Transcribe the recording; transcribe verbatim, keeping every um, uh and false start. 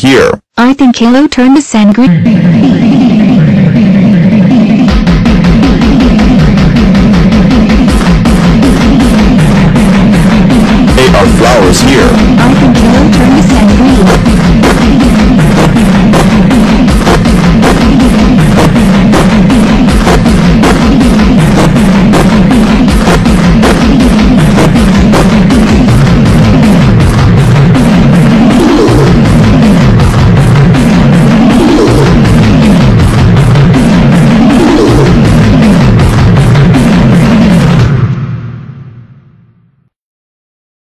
here. I think caillou turned the sand green. They are flowers here.